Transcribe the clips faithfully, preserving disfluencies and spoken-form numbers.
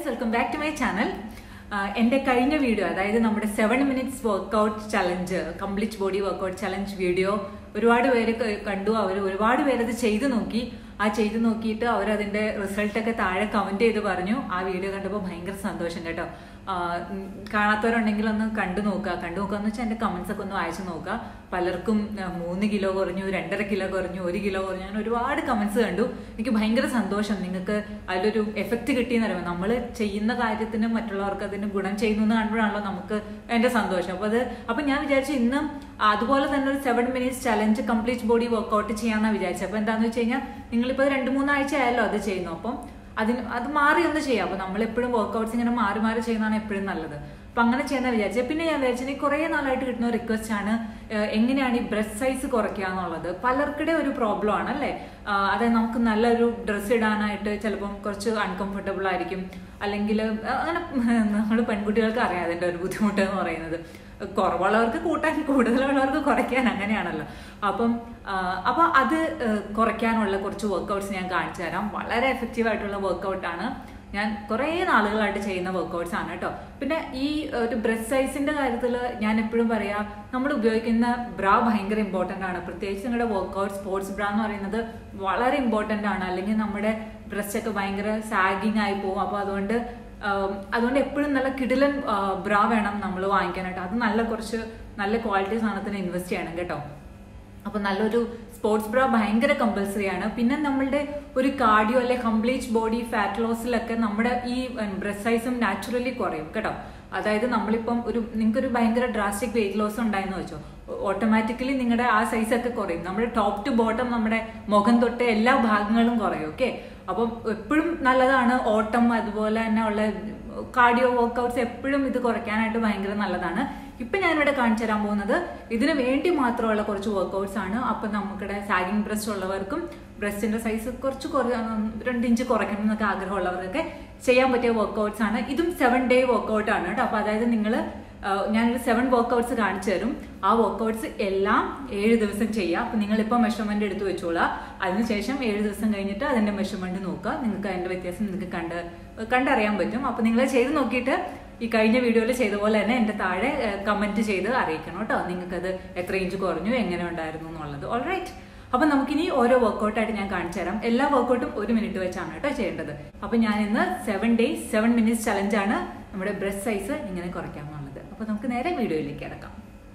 friends, welcome back to my channel. എൻ്റെ കഴിഞ്ഞ video അതായത് നമ്മുടെ seven minutes workout challenge complete body workout challenge video ഒരുപാട് പേര് കണ്ടു. അവർ ഒരുപാട് പേരത് ചെയ്തു നോക്കി. ആ ചെയ്തു നോക്കിയിട്ട് അവരതിൻ്റെ റിസൾട്ടൊക്കെ താഴെ കമൻറ്റ് ചെയ്ത് പറഞ്ഞു. ആ വീഡിയോ കണ്ടപ്പോൾ ഭയങ്കര സന്തോഷം കേട്ടോ. കാണാത്തവരുണ്ടെങ്കിൽ ഒന്ന് കണ്ടു നോക്കുക. കണ്ടു നോക്കുക എന്ന് വെച്ചാൽ എൻ്റെ കമൻസ് ഒക്കെ ഒന്ന് വായിച്ചു നോക്കുക. പലർക്കും മൂന്ന് കിലോ കുറഞ്ഞു, രണ്ടര കിലോ കുറഞ്ഞു, ഒരു കിലോ കുറഞ്ഞു, ഞാൻ ഒരുപാട് കമൻസ് കണ്ടു. എനിക്ക് ഭയങ്കര സന്തോഷം. നിങ്ങൾക്ക് അതിലൊരു എഫക്റ്റ് കിട്ടിയെന്ന് പറയുമ്പോൾ നമ്മൾ ചെയ്യുന്ന കാര്യത്തിന് മറ്റുള്ളവർക്ക് അതിന് ഗുണം ചെയ്യുന്നു എന്ന് കാണുമ്പോഴാണല്ലോ നമുക്ക് എൻ്റെ സന്തോഷം. അപ്പോൾ അത് അപ്പം ഞാൻ വിചാരിച്ചു ഇന്നും അതുപോലെ തന്നെ ഒരു seven minutes challenge complete body workout ചെയ്യാമെന്നാണ് വിചാരിച്ചത്. അപ്പോൾ എന്താണെന്ന് വെച്ച് കഴിഞ്ഞാൽ നിങ്ങളിപ്പോൾ രണ്ട് മൂന്നാഴ്ച ആയല്ലോ അത് ചെയ്യുന്നു. അപ്പം അതിന് അത് മാറി ഒന്ന് ചെയ്യാം. അപ്പോൾ നമ്മളെപ്പോഴും വർക്കൗട്ട്സ് ഇങ്ങനെ മാറി മാറി ചെയ്യുന്നതാണ് എപ്പോഴും നല്ലത്. അപ്പം അങ്ങനെ ചെയ്യാൻ വിചാരിച്ചത്. പിന്നെ ഞാൻ വിചാരിച്ചത് കുറേ നാളായിട്ട് കിട്ടുന്ന റിക്വസ്റ്റ് ആണ് എങ്ങനെയാണ് ഈ ബ്രസ്റ്റ് സൈസ് കുറയ്ക്കുക എന്നുള്ളത്. പലർക്കിടെ ഒരു പ്രോബ്ലം ആണ് അല്ലേ. അതായത് നമുക്ക് നല്ലൊരു ഡ്രസ്സ് ഇടാനായിട്ട് ചിലപ്പം കുറച്ച് അൺകംഫർട്ടബിൾ ആയിരിക്കും. അല്ലെങ്കിൽ അങ്ങനെ നമ്മൾ പെൺകുട്ടികൾക്ക് അറിയാം അതിൻ്റെ ഒരു ബുദ്ധിമുട്ട് എന്ന് പറയുന്നത്. കുറവുള്ളവർക്ക് കൂട്ടാൻ, കൂടുതലുള്ളവർക്ക് കുറയ്ക്കാൻ, അങ്ങനെയാണല്ലോ. അപ്പം അപ്പോൾ അത് കുറയ്ക്കാനുള്ള കുറച്ച് വർക്കൗട്ട്സ് ഞാൻ കാണിച്ചു തരാം. വളരെ എഫക്റ്റീവ് ആയിട്ടുള്ള വർക്കൗട്ടാണ്. ഞാൻ കുറേ നാളുകളായിട്ട് ചെയ്യുന്ന വർക്കൗട്ട്സ് ആണ് കേട്ടോ. പിന്നെ ഈ ഒരു ബ്രസ്റ്റ് സൈസിന്റെ കാര്യത്തിൽ ഞാൻ എപ്പോഴും പറയാം, നമ്മൾ ഉപയോഗിക്കുന്ന ബ്രാ ഭയങ്കര ഇമ്പോർട്ടൻ്റ് ആണ്. പ്രത്യേകിച്ച് നിങ്ങളുടെ വർക്കൗട്ട് സ്പോർട്സ് ബ്രാ എന്ന് പറയുന്നത് വളരെ ഇമ്പോർട്ടൻ്റ് ആണ്. അല്ലെങ്കിൽ നമ്മുടെ ബ്രസ്റ്റ് ഒക്കെ ഭയങ്കര സാഗിങ് ആയി പോകും. അപ്പോൾ അതുകൊണ്ട് അതുകൊണ്ട് എപ്പോഴും നല്ല കിടിലൻ ബ്രാ വേണം നമ്മൾ വാങ്ങിക്കാനായിട്ട്. അത് നല്ല കുറച്ച് നല്ല ക്വാളിറ്റി സാധനത്തിന് ഇൻവെസ്റ്റ് ചെയ്യണം കേട്ടോ. അപ്പോൾ നല്ലൊരു സ്പോർട്സ് ബ്രാ ഭയങ്കര കമ്പൽസറി ആണ്. പിന്നെ നമ്മളുടെ ഒരു കാർഡിയോ അല്ലെ കംപ്ലീറ്റ് ബോഡി ഫാറ്റ് ലോസിലൊക്കെ നമ്മുടെ ഈ ബ്രസ്റ്റ് സൈസും നാച്ചുറലി കുറയും കേട്ടോ. അതായത് നമ്മളിപ്പം ഒരു നിങ്ങൾക്കൊരു ഭയങ്കര ഡ്രാസ്റ്റിക് വെയിറ്റ് ലോസ് ഉണ്ടായെന്ന് വെച്ചോ, ഓട്ടോമാറ്റിക്കലി നിങ്ങളുടെ ആ സൈസൊക്കെ കുറയും. നമ്മുടെ ടോപ്പ് ടു ബോട്ടം നമ്മുടെ മുഖം തൊട്ട് എല്ലാ ഭാഗങ്ങളും കുറയും. ഓക്കെ, അപ്പം എപ്പോഴും നല്ലതാണ് ഓട്ടം, അതുപോലെ തന്നെ ഉള്ള കാർഡിയോ വർക്കൗട്ട്സ് എപ്പോഴും ഇത് കുറയ്ക്കാനായിട്ട് ഭയങ്കര നല്ലതാണ്. ഇപ്പം ഞാനിവിടെ കാണിച്ചു തരാൻ പോകുന്നത് ഇതിന് വേണ്ടി മാത്രമുള്ള കുറച്ച് വർക്കൗട്ട്സ് ആണ്. അപ്പം നമുക്കിടെ സാഗിങ് ബ്രസ്റ്റ് ഉള്ളവർക്കും ബ്രസ്റ്റിന്റെ സൈസ് കുറച്ച് കുറ രണ്ട് ഇഞ്ച് കുറയ്ക്കണം എന്നൊക്കെ ആഗ്രഹമുള്ളവർക്കൊക്കെ ചെയ്യാൻ പറ്റിയ വർക്കൗട്ട്സ് ആണ്. ഇതും സെവൻ ഡേ വർക്കൗട്ട് ആണ് കേട്ടോ. അപ്പം അതായത് നിങ്ങൾ ഞാനൊരു സെവൻ വർക്കൗട്ട്സ് കാണിച്ചു തരും. ആ വർക്കൗട്ട്സ് എല്ലാം ഏഴ് ദിവസം ചെയ്യാം. അപ്പം നിങ്ങളിപ്പോൾ മെഷർമെന്റ് എടുത്ത് വെച്ചോളാം. അതിനുശേഷം ഏഴ് ദിവസം കഴിഞ്ഞിട്ട് അതിന്റെ മെഷർമെന്റ് നോക്കുക. നിങ്ങൾക്ക് അതിന്റെ വ്യത്യാസം നിങ്ങൾക്ക് കണ്ട് കണ്ടറിയാൻ പറ്റും. അപ്പം നിങ്ങൾ ചെയ്ത് നോക്കിയിട്ട് ഈ കഴിഞ്ഞ വീഡിയോയിൽ ചെയ്ത പോലെ തന്നെ എൻ്റെ താഴെ കമന്റ് ചെയ്ത് അറിയിക്കണം കേട്ടോ. നിങ്ങൾക്കത് എത്ര ഇഞ്ച് കുറഞ്ഞു, എങ്ങനെ ഉണ്ടായിരുന്നു എന്നുള്ളത്. ഓൾറൈറ്റ്, അപ്പം നമുക്കിനി ഓരോ വർക്കൗട്ടായിട്ട് ഞാൻ കാണിച്ചു തരാം. എല്ലാ വർക്കൗട്ടും ഒരു മിനിറ്റ് വെച്ചാണ് കേട്ടോ ചെയ്യേണ്ടത്. അപ്പം ഞാൻ ഇന്ന് സെവൻ ഡേയ്സ് സെവൻ മിനിറ്റ്സ് ചലഞ്ചാണ് നമ്മുടെ ബ്രസ്റ്റ് സൈസ് ഇങ്ങനെ കുറയ്ക്കാമെന്നുള്ളത്. അപ്പോൾ നമുക്ക് നേരെ വീഡിയോയിലേക്ക് കിടക്കാം.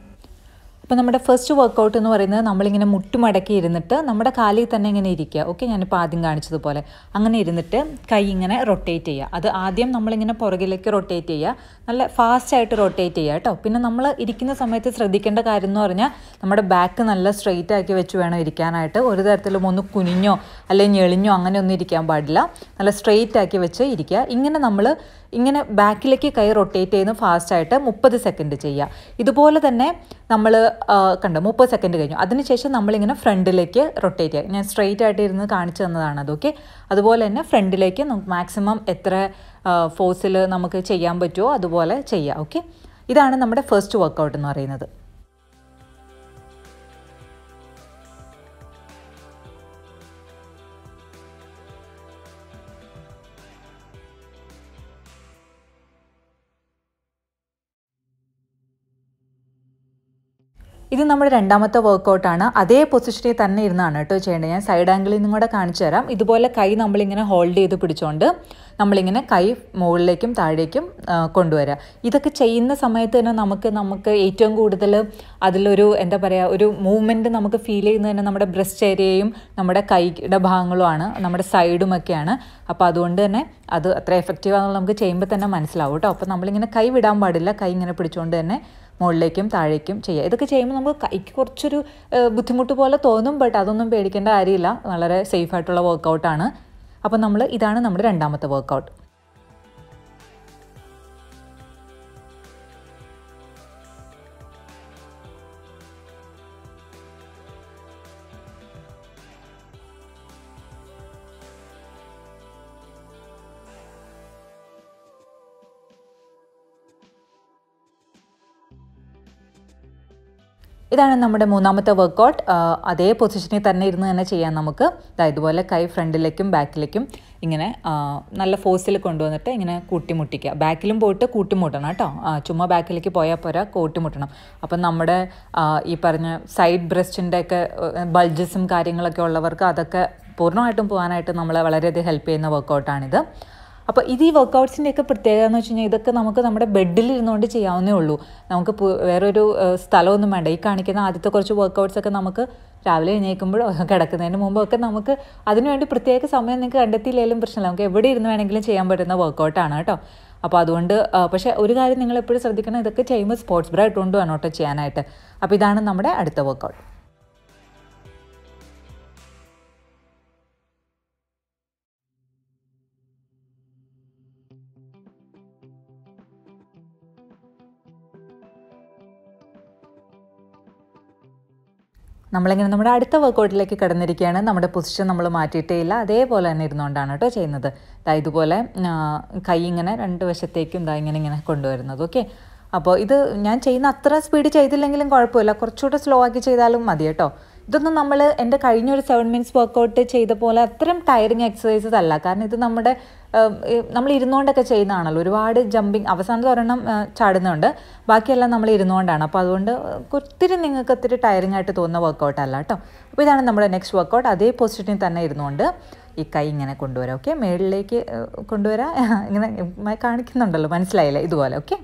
അപ്പോൾ നമ്മുടെ ഫസ്റ്റ് വർക്കൗട്ട് എന്ന് പറയുന്നത് നമ്മളിങ്ങനെ മുട്ടുമടക്കി ഇരുന്നിട്ട് നമ്മുടെ കാലിൽ തന്നെ ഇങ്ങനെ ഇരിക്കുക. ഓക്കെ, ഞാനിപ്പോൾ ആദ്യം കാണിച്ചതുപോലെ അങ്ങനെ ഇരുന്നിട്ട് കൈ ഇങ്ങനെ റൊട്ടേറ്റ് ചെയ്യുക. അത് ആദ്യം നമ്മളിങ്ങനെ പുറകിലേക്ക് റൊട്ടേറ്റ് ചെയ്യുക, നല്ല ഫാസ്റ്റായിട്ട് റൊട്ടേറ്റ് ചെയ്യുക കേട്ടോ. പിന്നെ നമ്മൾ ഇരിക്കുന്ന സമയത്ത് ശ്രദ്ധിക്കേണ്ട കാര്യം എന്ന് പറഞ്ഞാൽ നമ്മുടെ ബാക്ക് നല്ല സ്ട്രെയിറ്റ് ആക്കി വെച്ച് വേണം ഇരിക്കാനായിട്ട്. ഒരു തരത്തിലും ഒന്ന് കുനിഞ്ഞോ അല്ലെങ്കിൽ ഞെളിഞ്ഞോ അങ്ങനെ ഒന്നും ഇരിക്കാൻ പാടില്ല. നല്ല സ്ട്രെയിറ്റ് ആക്കി വെച്ച് ഇരിക്കുക. ഇങ്ങനെ നമ്മൾ ഇങ്ങനെ ബാക്കിലേക്ക് കൈ റൊട്ടേറ്റ് ചെയ്യുന്ന ഫാസ്റ്റായിട്ട് മുപ്പത് സെക്കൻഡ് ചെയ്യുക. ഇതുപോലെ തന്നെ നമ്മൾ കണ്ടോ മുപ്പത് സെക്കൻഡ് കഴിഞ്ഞു. അതിനുശേഷം നമ്മളിങ്ങനെ ഫ്രണ്ടിലേക്ക് റൊട്ടേറ്റ് ചെയ്യുക. ഞാൻ സ്ട്രെയിറ്റ് ആയിട്ട് ഇരുന്ന് കാണിച്ചു തന്നതാണ് അത്. ഓക്കെ, അതുപോലെ തന്നെ ഫ്രണ്ടിലേക്ക് നമുക്ക് മാക്സിമം എത്ര ഫോഴ്സിൽ നമുക്ക് ചെയ്യാൻ പറ്റുമോ അതുപോലെ ചെയ്യുക. ഓക്കെ, ഇതാണ് നമ്മുടെ ഫസ്റ്റ് വർക്കൗട്ട് എന്ന് പറയുന്നത്. ഇത് നമ്മുടെ രണ്ടാമത്തെ വർക്കൗട്ടാണ്. അതേ പൊസിഷനിൽ തന്നെ ഇരുന്നാണ് കേട്ടോ ചെയ്യേണ്ടത്. ഞാൻ സൈഡ് ആംഗിളിൽ നിന്നും കൂടെ കാണിച്ചു തരാം. ഇതുപോലെ കൈ നമ്മളിങ്ങനെ ഹോൾഡ് ചെയ്ത് പിടിച്ചുകൊണ്ട് നമ്മളിങ്ങനെ കൈ മുകളിലേക്കും താഴേക്കും കൊണ്ടുവരിക. ഇതൊക്കെ ചെയ്യുന്ന സമയത്ത് തന്നെ നമുക്ക് നമുക്ക് ഏറ്റവും കൂടുതൽ അതിലൊരു എന്താ പറയുക ഒരു മൂവ്മെൻറ്റ് നമുക്ക് ഫീൽ ചെയ്യുന്നത് തന്നെ നമ്മുടെ ബ്രസ്റ്റ് ഏരിയയും നമ്മുടെ കൈയുടെ ഭാഗങ്ങളുമാണ്, നമ്മുടെ സൈഡുമൊക്കെയാണ്. അപ്പോൾ അതുകൊണ്ട് തന്നെ അത് അത്ര എഫക്റ്റീവാണെന്ന് നമുക്ക് ചെയ്യുമ്പോൾ തന്നെ മനസ്സിലാവും കേട്ടോ. അപ്പോൾ നമ്മളിങ്ങനെ കൈ വിടാൻ പാടില്ല. കൈ ഇങ്ങനെ പിടിച്ചുകൊണ്ട് തന്നെ മുകളിലേക്കും താഴേക്കും ചെയ്യുക. ഇതൊക്കെ ചെയ്യുമ്പോൾ നമുക്ക് കൈക്ക് കുറച്ചൊരു ബുദ്ധിമുട്ട് പോലെ തോന്നും, ബട്ട് അതൊന്നും പേടിക്കേണ്ട കാര്യമില്ല. വളരെ സേഫായിട്ടുള്ള വർക്കൗട്ടാണ്. അപ്പോൾ നമ്മൾ ഇതാണ് നമ്മുടെ രണ്ടാമത്തെ വർക്കൗട്ട്. ഇതാണ് നമ്മുടെ മൂന്നാമത്തെ വർക്കൗട്ട്. അതേ പൊസിഷനിൽ തന്നെ ഇരുന്ന് തന്നെ ചെയ്യാം നമുക്ക്. ഇതുപോലെ കൈ ഫ്രണ്ടിലേക്കും ബാക്കിലേക്കും ഇങ്ങനെ നല്ല ഫോഴ്സിൽ കൊണ്ടുവന്നിട്ട് ഇങ്ങനെ കൂട്ടിമുട്ടിക്കുക. ബാക്കിലും പോയിട്ട് കൂട്ടിമുട്ടണം കേട്ടോ. ചുമ്മാ ബാക്കിലേക്ക് പോയാൽ പോരാ, കൂട്ടിമുട്ടണം. അപ്പം നമ്മുടെ ഈ പറഞ്ഞ സൈഡ് ബ്രസ്റ്റിൻ്റെ ഒക്കെ ബൾജസും കാര്യങ്ങളൊക്കെ ഉള്ളവർക്ക് അതൊക്കെ പൂർണ്ണമായിട്ടും പോകാനായിട്ട് നമ്മളെ വളരെയധികം ഹെൽപ്പ് ചെയ്യുന്ന വർക്കൗട്ടാണിത്. അപ്പോൾ ഇത് ഈ വർക്കൗട്ട്സിൻ്റെയൊക്കെ പ്രത്യേകത എന്ന് വെച്ച് കഴിഞ്ഞാൽ ഇതൊക്കെ നമുക്ക് നമ്മുടെ ബെഡിൽ ഇരുന്നുകൊണ്ട് ചെയ്യാവുന്നേ ഉള്ളൂ. നമുക്ക് വേറൊരു സ്ഥലമൊന്നും വേണ്ട. ഈ കാണിക്കുന്ന ആദ്യത്തെ കുറച്ച് വർക്കൗട്ട്സൊക്കെ നമുക്ക് രാവിലെ എഴുന്നേൽക്കുമ്പോഴോ കിടക്കുന്നതിന് മുമ്പൊക്കെ നമുക്ക് അതിനുവേണ്ടി പ്രത്യേക സമയം നിങ്ങൾക്ക് കണ്ടെത്തിയില്ലെങ്കിലും പ്രശ്നമില്ല. നമുക്ക് എവിടെ ഇരുന്ന് വേണമെങ്കിലും ചെയ്യാൻ പറ്റുന്ന വർക്കൗട്ടാണ് കേട്ടോ. അപ്പോൾ അതുകൊണ്ട് പക്ഷേ ഒരു കാര്യം നിങ്ങൾ എപ്പോഴും ശ്രദ്ധിക്കണം, ഇതൊക്കെ ചെയ്യുമ്പോൾ സ്പോർട്സ് ബ്രാ ഇട്ടുകൊണ്ട് വേണം കേട്ടോ ചെയ്യാനായിട്ട്. അപ്പോൾ ഇതാണ് നമ്മുടെ അടുത്ത വർക്കൗട്ട്. നമ്മളിങ്ങനെ നമ്മുടെ അടുത്ത വർക്കൗട്ടിലേക്ക് കടന്നിരിക്കുകയാണ്. നമ്മുടെ പൊസിഷൻ നമ്മൾ മാറ്റിയിട്ടേ ഇല്ല, അതേപോലെ തന്നെ ഇരുന്നുകൊണ്ടാണ് കേട്ടോ ചെയ്യുന്നത്. ദാ ഇതുപോലെ കൈ ഇങ്ങനെ രണ്ട് വശത്തേക്കും ദാ ഇങ്ങനെ ഇങ്ങനെ കൊണ്ടുവരുന്നത്. ഓക്കെ, അപ്പോൾ ഇത് ഞാൻ ചെയ്യുന്ന അത്ര സ്പീഡ് ചെയ്തില്ലെങ്കിലും കുഴപ്പമില്ല, കുറച്ചുകൂടെ സ്ലോ ആക്കി ചെയ്താലും മതി കേട്ടോ. ഇതൊന്നും നമ്മൾ എൻ്റെ കഴിഞ്ഞൊരു സെവൻ മിനിറ്റ്സ് വർക്കൗട്ട് ചെയ്ത പോലെ അത്രയും ടയറിങ് എക്സസൈസസ് അല്ല. കാരണം ഇത് നമ്മുടെ നമ്മൾ ഇരുന്നുകൊണ്ടൊക്കെ ചെയ്യുന്നതാണല്ലോ. ഒരുപാട് ജമ്പിങ് അവസാനത്തെ ഒരെണ്ണം ചാടുന്നുണ്ട്, ബാക്കിയെല്ലാം നമ്മൾ ഇരുന്നുകൊണ്ടാണ്. അപ്പോൾ അതുകൊണ്ട് ഒത്തിരി നിങ്ങൾക്ക് ഒത്തിരി ടയറിങ് ആയിട്ട് തോന്നുന്ന വർക്കൗട്ട് അല്ല കേട്ടോ. അപ്പോൾ ഇതാണ് നമ്മുടെ നെക്സ്റ്റ് വർക്കൗട്ട്. അതേ പൊസിഷനിൽ തന്നെ ഇരുന്നുകൊണ്ട് ഈ കൈ ഇങ്ങനെ കൊണ്ടുവരാം. ഓക്കെ, മേളിലേക്ക് കൊണ്ടുവരാം. ഇങ്ങനെ കാണിക്കുന്നുണ്ടല്ലോ, മനസ്സിലായില്ലേ? ഇതുപോലെ. ഓക്കെ,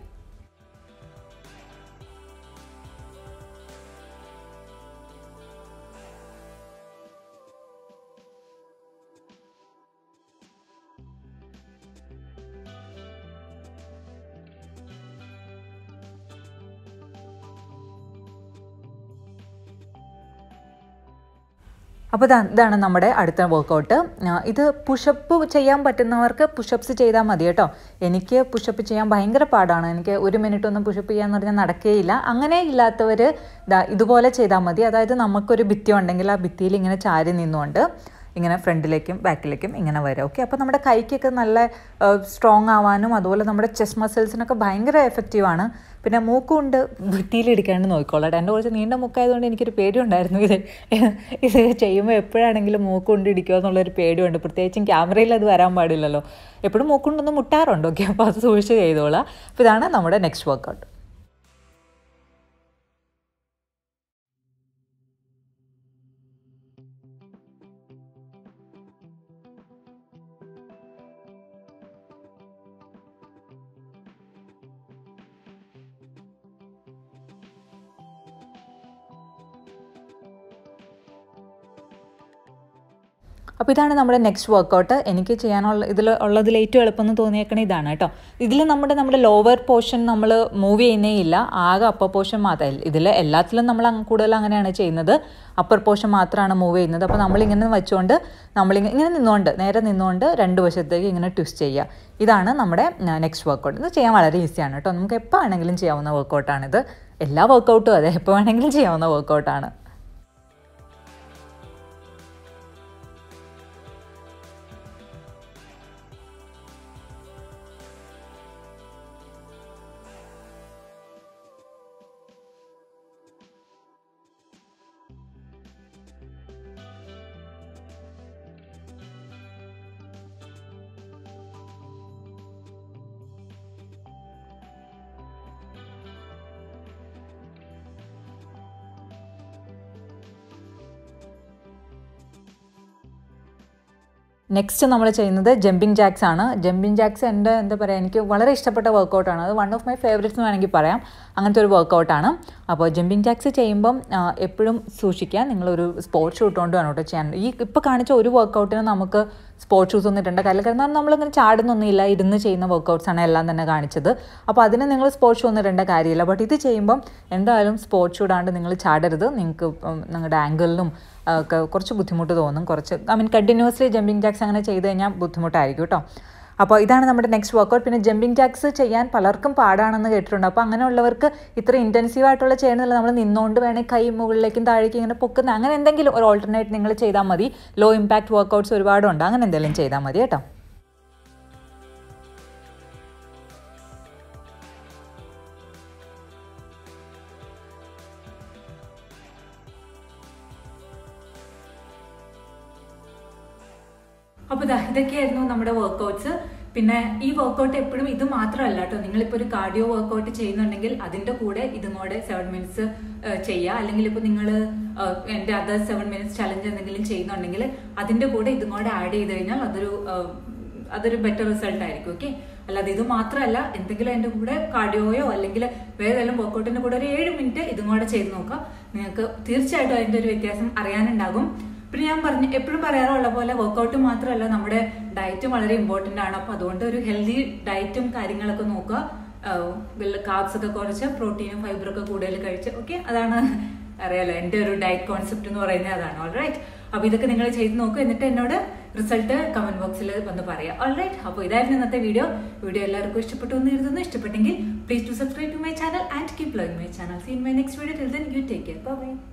അപ്പോൾ ഇതാ ഇതാണ് നമ്മുടെ അടുത്ത വർക്കൗട്ട്. ഇത് പുഷപ്പ് ചെയ്യാൻ പറ്റുന്നവർക്ക് പുഷപ്പ്സ് ചെയ്താൽ മതി കേട്ടോ. എനിക്ക് പുഷപ്പ് ചെയ്യാൻ ഭയങ്കര പാടാണ്. എനിക്ക് ഒരു മിനിറ്റ് ഒന്നും പുഷപ്പ് ചെയ്യാന്ന് പറഞ്ഞാൽ നടക്കുകയില്ല. അങ്ങനെ ഇല്ലാത്തവർ ഇതുപോലെ ചെയ്താൽ മതി. അതായത് നമുക്കൊരു ഭിത്തി ഉണ്ടെങ്കിൽ ആ ഭിത്തിയിൽ ഇങ്ങനെ ചാരി നിന്നുകൊണ്ട് ഇങ്ങനെ ഫ്രണ്ടിലേക്കും ബാക്കിലേക്കും ഇങ്ങനെ വരാം. ഓക്കെ, അപ്പോൾ നമ്മുടെ കൈക്കൊക്കെ നല്ല സ്ട്രോങ് ആവാനും അതുപോലെ നമ്മുടെ ചെസ്റ്റ് മസിൽസിനൊക്കെ ഭയങ്കര എഫക്റ്റീവാണ്. പിന്നെ മൂക്കുകൊണ്ട് ഭിത്തിയിലിടിക്കാണ്ട് നോക്കിക്കോളാം. എൻ്റെ കുറച്ച് നീണ്ട മൂക്കായതുകൊണ്ട് എനിക്കൊരു പേടിയുണ്ടായിരുന്നു ഇത് ഇത് ചെയ്യുമ്പോൾ എപ്പോഴാണെങ്കിലും മൂക്കുകൊണ്ട് ഇടിക്കുക എന്നുള്ളൊരു പേടിയുണ്ട്. പ്രത്യേകിച്ചും ക്യാമറയിൽ അത് വരാൻ പാടില്ലല്ലോ. എപ്പോഴും മൂക്കുകൊണ്ടൊന്ന് മുട്ടാറുണ്ട്. ഓക്കെ, അപ്പോൾ അത് സൂക്ഷിച്ച് ചെയ്തോളാം. അപ്പോൾ ഇതാണ് നമ്മുടെ നെക്സ്റ്റ് വർക്കൗട്ട്. അപ്പോൾ ഇതാണ് നമ്മുടെ നെക്സ്റ്റ് വർക്കൗട്ട്. എനിക്ക് ചെയ്യാനുള്ള ഇതിൽ ഉള്ളതിൽ ഏറ്റവും എളുപ്പം എന്ന് തോന്നിയേക്കണേ ഇതാണ് കേട്ടോ. ഇതിൽ നമ്മുടെ നമ്മുടെ ലോവർ പോർഷൻ നമ്മൾ മൂവ് ചെയ്യുന്നേ ഇല്ല, ആകെ അപ്പർ പോർഷൻ മാത്രമേ. ഇതിൽ എല്ലാത്തിലും നമ്മൾ കൂടുതൽ അങ്ങനെയാണ് ചെയ്യുന്നത്, അപ്പർ പോർഷൻ മാത്രമാണ് മൂവ് ചെയ്യുന്നത്. അപ്പോൾ നമ്മളിങ്ങനെ വെച്ചുകൊണ്ട് നമ്മളിങ്ങനെ ഇങ്ങനെ നിന്നുകൊണ്ട് നേരെ നിന്നുകൊണ്ട് രണ്ട് വശത്തേക്ക് ഇങ്ങനെ ട്വിസ്റ്റ് ചെയ്യുക. ഇതാണ് നമ്മുടെ നെക്സ്റ്റ് വർക്കൗട്ട്. ഇത് ചെയ്യാൻ വളരെ ഈസിയാണ് കേട്ടോ. നമുക്ക് എപ്പോൾ വേണമെങ്കിലും ചെയ്യാവുന്ന വർക്കൗട്ടാണിത്. എല്ലാ വർക്കൗട്ടും അതെ, എപ്പോൾ വേണമെങ്കിലും ചെയ്യാവുന്ന വർക്കൗട്ടാണ്. നെക്സ്റ്റ് നമ്മൾ ചെയ്യുന്നത് ജമ്പിങ് ജാക്സ് ആണ്. ജമ്പിങ് ജാക്സ് എൻ്റെ എന്താ പറയുക, എനിക്ക് വളരെ ഇഷ്ടപ്പെട്ട വർക്കൗട്ടാണ്. അത് വൺ ഓഫ് മൈ ഫേവറേറ്റ്സ് എന്ന് വേണമെങ്കിൽ പറയാം. അങ്ങനത്തെ ഒരു വർക്കൗട്ടാണ്. അപ്പോൾ ജമ്പിങ് ജാക്സ് ചെയ്യുമ്പം എപ്പോഴും സൂക്ഷിക്കുക, നിങ്ങളൊരു സ്പോർട്സ് ഷൂ ഇട്ടുകൊണ്ട് വേണം കേട്ടോ ചെയ്യാൻ. ഈ ഇപ്പോൾ കാണിച്ച ഒരു വർക്കൗട്ടിന് നമുക്ക് സ്പോർട്സ് ഷൂസ് ഒന്നും ഇട്ടേണ്ട കാര്യമില്ല. കാരണം നമ്മളിങ്ങനെ ചാടുന്നൊന്നുമില്ല, ഇരുന്ന് ചെയ്യുന്ന വർക്കൗട്ട്സാണ് എല്ലാം തന്നെ കാണിച്ചത്. അപ്പോൾ അതിന് നിങ്ങൾ സ്പോർട്സ് ഷൂ ഒന്നും ഇടേണ്ട കാര്യമില്ല. ബട്ട് ഇത് ചെയ്യുമ്പം എന്തായാലും സ്പോർട്സ് ഷൂ ഇടാണ്ട് നിങ്ങൾ ചാടരുത്. നിങ്ങൾക്ക് നിങ്ങളുടെ ആംഗിളിലും ഒക്കെ കുറച്ച് ബുദ്ധിമുട്ട് തോന്നും. കുറച്ച് I mean continuously jumping jacks അങ്ങനെ ചെയ്ത് കഴിഞ്ഞാൽ ബുദ്ധിമുട്ടായിരിക്കും കേട്ടോ. അപ്പോൾ ഇതാണ് നമ്മുടെ നെക്സ്റ്റ് വർക്കൗട്ട്. പിന്നെ ജമ്പിങ് ജാക്സ് ചെയ്യാൻ പലർക്കും പാടാണെന്ന് കേട്ടിട്ടുണ്ട്. അപ്പോൾ അങ്ങനെയുള്ളവർക്ക് ഇത്ര ഇൻറ്റൻസീവായിട്ടുള്ള ചെയ്യണമെന്നില്ല, നമ്മൾ നിന്നുകൊണ്ട് വേണമെങ്കിൽ കൈ മുകളിലേക്കും താഴേക്കും ഇങ്ങനെ പൊക്കുന്ന അങ്ങനെ എന്തെങ്കിലും ഒരു ഓൾട്ടർനേറ്റ് നിങ്ങൾ ചെയ്താൽ മതി. ലോ ഇമ്പാക്റ്റ് വർക്കൗട്ട്സ് ഒരുപാടുണ്ട്, അങ്ങനെ എന്തെങ്കിലും ചെയ്താൽ മതി കേട്ടോ. അപ്പോൾ ഇതൊക്കെയായിരുന്നു നമ്മുടെ വർക്കൗട്ട്സ്. പിന്നെ ഈ വർക്കൗട്ട് എപ്പോഴും ഇത് മാത്രമല്ല കേട്ടോ, നിങ്ങളിപ്പോൾ ഒരു കാർഡിയോ വർക്കൗട്ട് ചെയ്യുന്നുണ്ടെങ്കിൽ അതിന്റെ കൂടെ ഇതും കൂടെ സെവൻ മിനിറ്റ്സ് ചെയ്യുക. അല്ലെങ്കിൽ ഇപ്പോൾ നിങ്ങൾ എൻ്റെ അതർ സെവൻ മിനിറ്റ്സ് ചലഞ്ച് എന്തെങ്കിലും ചെയ്യുന്നുണ്ടെങ്കിൽ അതിന്റെ കൂടെ ഇതും കൂടെ ആഡ് ചെയ്ത് കഴിഞ്ഞാൽ അതൊരു അതൊരു ബെറ്റർ റിസൾട്ട് ആയിരിക്കും. ഓക്കെ, അല്ലാതെ ഇത് മാത്രമല്ല, എന്തെങ്കിലും അതിന്റെ കൂടെ കാർഡിയോയോ അല്ലെങ്കിൽ വേറെ ഏതെങ്കിലും വർക്കൗട്ടിന്റെ കൂടെ ഒരു ഏഴ് മിനിറ്റ് ഇതും കൂടെ ചെയ്ത് നോക്കുക. നിങ്ങൾക്ക് തീർച്ചയായിട്ടും അതിന്റെ ഒരു വ്യത്യാസം അറിയാനുണ്ടാകും. പിന്നെ ഞാൻ പറഞ്ഞു എപ്പോഴും പറയാറുള്ള പോലെ വർക്കൗട്ട് മാത്രമല്ല, നമ്മുടെ ഡയറ്റും വളരെ ഇമ്പോർട്ടന്റ് ആണ്. അപ്പൊ അതുകൊണ്ട് ഒരു ഹെൽത്തി ഡയറ്റും കാര്യങ്ങളൊക്കെ നോക്കുക. കാർബ്സ് ഒക്കെ കുറച്ച് പ്രോട്ടീനും ഫൈബറൊക്കെ കൂടുതൽ കഴിച്ച്, ഓക്കെ, അതാണ് അറിയാലോ എൻ്റെ ഒരു ഡയറ്റ് കോൺസെപ്റ്റ് എന്ന് പറയുന്നത് അതാണ്. ഓൾറൈറ്റ്, അപ്പൊ ഇതൊക്കെ നിങ്ങൾ ചെയ്ത് നോക്കുക, എന്നിട്ട് എന്നോട് റിസൾട്ട് കമന്റ് ബോക്സിൽ വന്ന് പറയാം. ഓൾറൈറ്റ്, അപ്പോൾ ഇതായിരുന്നു ഇന്നത്തെ വീഡിയോ. വീഡിയോ എല്ലാവർക്കും ഇഷ്ടപ്പെട്ടു എന്ന് കരുതുന്നു. ഇഷ്ടപ്പെട്ടെങ്കിൽ please to subscribe to my channel and keep loving my channel. See in my next video. Till then you take care. Bye by.